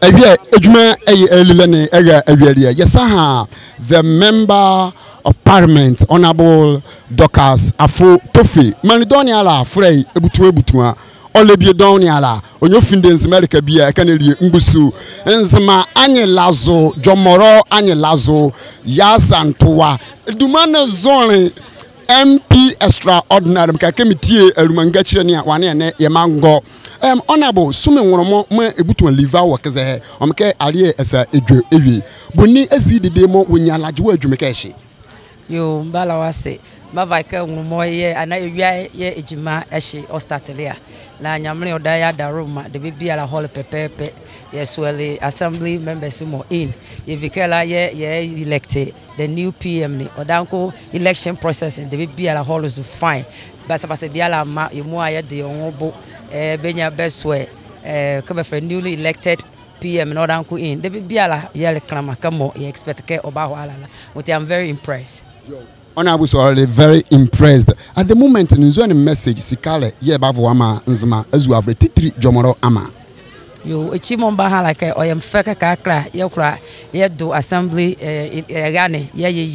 Yes, the member of Parliament, Honorable Dorcas Affo Toffey. Manidonia la frey ebutua. Olebie doniala onyo findens America bia ekaneli mbusu enzema anye lazo Jomoro anye lazo yasantoa dumane zone MP extraordinary mka kemitie elumanga chire ne wane ne yemango honorable sume nworomo ma ebutu liva wokeze omke aliye esa edwe ewi boni ezidede mo wonyalaje wa adwumeka ehye yo mbala wase mavaka nworomo ye ana ewia ye ejima ehye ostatelia na nyamle oda ya daruma de bibia la hall pepepe yes well assembly members mo in ye vikela ye elected the new PM ni odanko election process de bibia la hall is fine basa basa bia la ma yemu aye de onbo benya bestwe come for newly elected PM no odanko in de bibia la ye reclama kamo ye expect ke oba ho alala but I'm very impressed. Honorable so very impressed at the moment in zone message sikale ye bavo ama nzima azu avre titri Jomoro ama yo echimomba ha like oyem feka kakra ye kura ye do assembly gane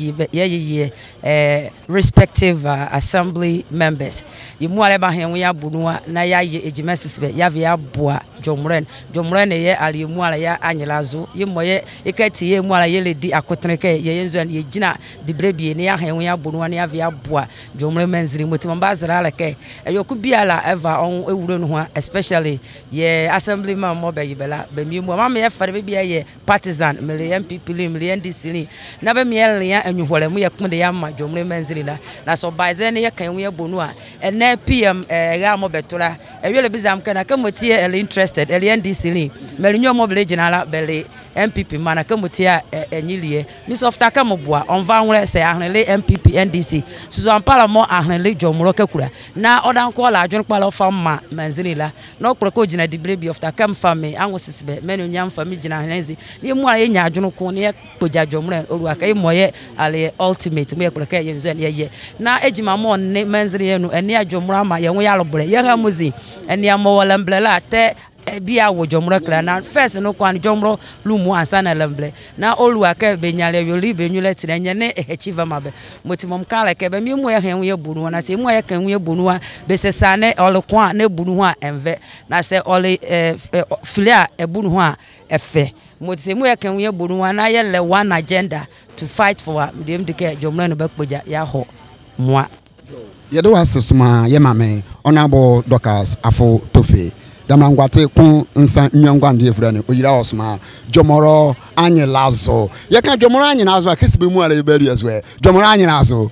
ye respective assembly members yimu ale ba hen ya bunua na ya ye ejimesisbe ya via boa Jomoro ye ali mu ala ya anyelazo yimo ye ekati ye mu ala ye ledi akotenke ye yenzo ye gina dibrebie ne ya hen ya bunua ne ya via boa Jomoro menziri motimomba zara like eyoku biala ever on ewuro no ho especially ye assembly mo be yibela be mi mu ma me fare be ye partizan mele MPP li mele NDC na be mi ya anwuhole mu ye kunde ya ma Jomoro menzili na so baize ne ye kan we bonu a ene PM ga mo betora ewele bizam kana kamotie ele interested ele NDC li mele nyo mo bele general bele MPP mana kamotie enyilie mi softa kamoboa on va nwere se ahnele MPP NDC suzo ampala mo ahnele Jomoro kakura na odan ko la adwon kpala ofama menzili la no kroko gina dibrebi of ta kam fami anwo sisbe menu nyam fami gina hanzi ni mu aye nya adwon ko ne kpoja Jomoro olu aka moye ale ultimate mu ekroka ye nzo ne ye na ejima mo ne menzili enu ene Jomoro ama ye wo ya lobre ye ha muzi ene amowala mblela te bia wo Jomoro kra na first no kwan Jomoro lumu ansa na lemble na olu aka be nyale yoli be nyule tinenye ne echiva mabe motimom kala ke be mi mu ye hen ye bunu na se mu ye kan ye bunu be se sane olokwa na bunu a enve na se ole filia ebunu ho a efe motimu ye kan ye bunu na ye le one agenda to fight for dem de ke Jomoro no bakpoja ya ho moa ye do asesuma ye mame Honorable Dorcas Affo Toffey damangwate kun nsa nyangwande efura ne oyira osma Jomoro anye lazo ye kan Jomoro anye lazo akesibe mu ala iberi aswe Jomoro anye lazo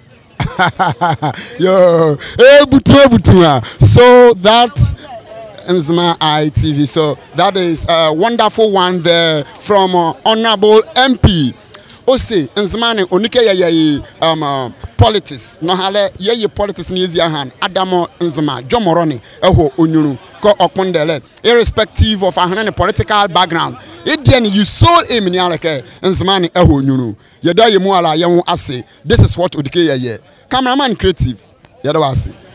yo butu so that Nzima ITV so that is a wonderful one there from Honorable MP Ose Nzimane onike ye politics no hale ye politics ni ezi ahan Adamo Nzima Jomoro ni eho onyuru ko okundele irrespective of ahan political background edian you so emini aleke Nzimane eho onyuru ye da ye mu ala ye hu ase this is what odike ye cameraman creative ye da wase